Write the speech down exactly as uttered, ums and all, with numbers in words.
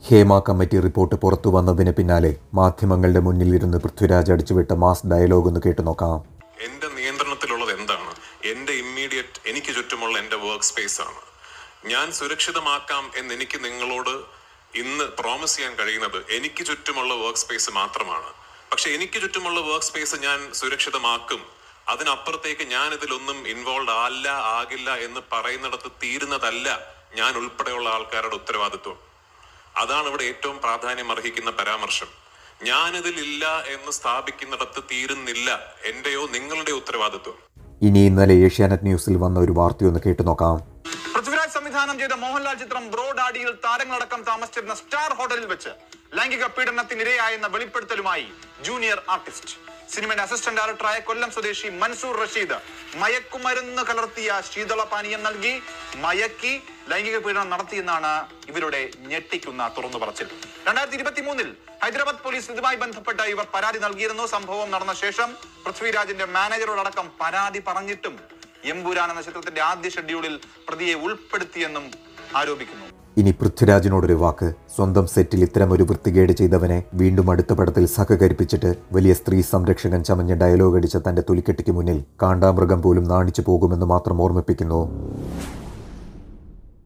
Hema committee report പുറത്തു വന്നതിന് പിന്നാലെ മാധ്യമങ്ങളുടെ മുന്നിലിരുന്ന് പൃഥ്വിരാജ് അടിച്ചുവിട്ട മാസ് ഡയലോഗ് ഒന്ന് കേട്ടു നോക്കാം. എന്റെ നിയന്ത്രണത്തിലുള്ളത് എന്താണ്? എന്റെ ഇമ്മീഡിയറ്റ് എനിക്ക് ചുറ്റുമുള്ള എന്റെ വർക്ക് സ്പേസ് ആണ്. ഞാൻ സുരക്ഷിതമാക്കാം എന്ന് എനിക്ക് നിങ്ങളോട് ഇന്ന് പ്രോമിസ് ചെയ്യാൻ കഴിയുന്നത് എനിക്ക് ചുറ്റുമുള്ള വർക്ക് സ്പേസ് മാത്രമാണ്. പക്ഷെ എനിക്ക് ചുറ്റുമുള്ള വർക്ക് സ്പേസ് ഞാൻ സുരക്ഷിതമാക്കും, അതിനപ്പുറത്തേക്ക് ഞാൻ ഇതിലൊന്നും ഇൻവോൾവ് ആല്ല ആകില്ല എന്ന് പറയുന്നിടത്ത് തീരുന്നതല്ല ഞാൻ ഉൾപ്പെടെയുള്ള ആൾക്കാരുടെ ഉത്തരവാദിത്വം. അതാണ് ഇവിടെ ഏറ്റവും പ്രാധാന്യം അർഹിക്കുന്ന പരാമർശം. ഞാനിതിൽ ഇല്ല എന്ന് സ്ഥാപിക്കുന്നിടത്ത് തീരുന്നില്ല എന്റെയോ നിങ്ങളുടെയോ ഉത്തരവാദിത്വം. ഇനി ഇന്നലെ ഏഷ്യാനെറ്റ് ന്യൂസിൽ വന്ന ഒരു വാർത്തയൊന്ന് കേട്ടു നോക്കാം. പൃഥ്വിരാജ് സംവിധാനം ചെയ്ത മോഹൻലാൽ ചിത്രം ബ്രോ ഡാഡിയിൽ താരങ്ങളടക്കം താമസിച്ചിരുന്ന സ്റ്റാർ ഹോട്ടലിൽ വെച്ച് ലൈംഗിക പീഡനത്തിനിരയായെന്ന വെളിപ്പെടുത്തലുമായി ജൂനിയർ ആർട്ടിസ്റ്റ്. സിനിമയുടെ അസിസ്റ്റന്റ് ഡയറക്ടറായ കൊല്ലം സ്വദേശി മൻസൂർ റഷീദ് മയക്കുമരുന്ന് കലർത്തിയ ശീതളപാനീയം നൽകി മയക്കി ലൈംഗിക പീഡനം നടത്തിയെന്നാണ് ഇവരുടെ ഞെട്ടിക്കുന്ന തുറന്നു പറച്ചിൽ. രണ്ടായിരത്തി ഇരുപത്തി മൂന്നിൽ ഹൈദരാബാദ് പോലീസ് ഇതുമായി ബന്ധപ്പെട്ട ഇവർ പരാതി നൽകിയിരുന്നു. സംഭവം നടന്ന ശേഷം പൃഥ്വിരാജിന്റെ മാനേജറോടക്കം പരാതി പറഞ്ഞിട്ടും എമ്പുരാൻ എന്ന ചിത്രത്തിന്റെ ആദ്യ ഷെഡ്യൂളിൽ പ്രതിയെ ഉൾപ്പെടുത്തിയെന്നും ആരോപിക്കുന്നു. ഇനി പൃഥ്വിരാജിനോടൊരു വാക്ക്. സ്വന്തം സെറ്റിൽ ഇത്തരം ഒരു വൃത്തികേട് ചെയ്തവനെ വീണ്ടും അടുത്ത പടത്തിൽ സഹകരിപ്പിച്ചിട്ട് വലിയ സ്ത്രീ സംരക്ഷകൻ ചമഞ്ഞ ഡയലോഗ് അടിച്ച തന്റെ തൊലിക്കെട്ടിക്ക് മുന്നിൽ കാണ്ടാമൃഗം പോലും നാണിച്ചു പോകുമെന്ന് മാത്രം ഓർമ്മിപ്പിക്കുന്നു.